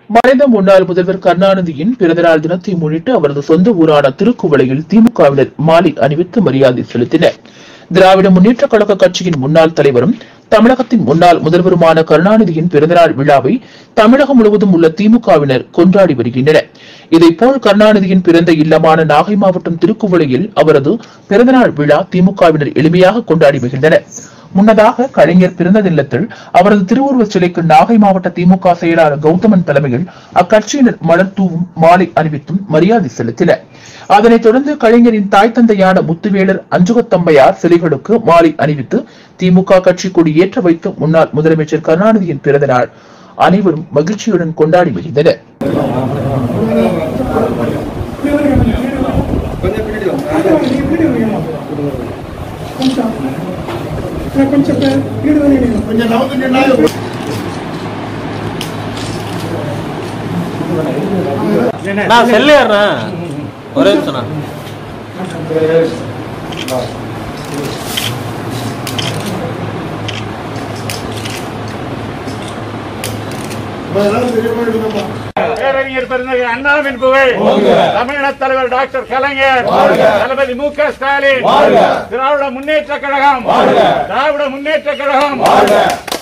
மறைந்த முன்னாள் முதல்வர் கருணாநிதியின் பிறந்தநாள் தினத்தை முன்னிட்டு அவரது சொந்த ஊரான திருக்குவளையில் திமுகவினர் மாலை அணிவித்து மரியாதை செலுத்தினர். திராவிட முன்னேற்ற கழக கட்சியின் முன்னாள் தலைவரும் தமிழகத்தின் முன்னாள் முதல்வருமான கருணாநிதியின் பிறந்தநாள் விழாவை தமிழகம் முழுவதும் உள்ள திமுகவினர் கொண்டாடி வருகின்றனர். இதேபோல் கருணாநிதியின் பிறந்த இல்லமான நாகை மாவட்டம் திருக்குவளையில் அவரது பிறந்தநாள் விழா திமுகவினர் எளிமையாக கொண்டாடி வருகின்றனர். முன்னதாக கலைஞர் பிறந்த இல்லத்தில் அவரது திருவுருவச் சிலைக்கு நாகை மாவட்ட திமுக செயலாளர் கௌதமன் தலைமையில் அக்கட்சியினர் மலர் தூவும் மாலை அணிவித்தும் மரியாதை செலுத்தினர். அதனைத் தொடர்ந்து கலைஞரின் தாய் தந்தையான முத்துவேலர் அஞ்சுகத்தம்மையார் சிலைகளுக்கு மாலை அணிவித்து திமுக கட்சி கொடி ஏற்ற வைத்து முன்னாள் முதலமைச்சர் கருணாநிதியின் பிறந்த நாள் அனைவரும் மகிழ்ச்சியுடன் கொண்டாடி வருகின்றனர். ஒரே சொன்னா பேரறிஞர் பெருந்தகை அண்ணாவின் புகழ், தமிழக தலைவர் டாக்டர் கலைஞர், தளபதி மு.க. ஸ்டாலின், திராவிட முன்னேற்ற கழகம், திராவிட முன்னேற்ற கழகம்.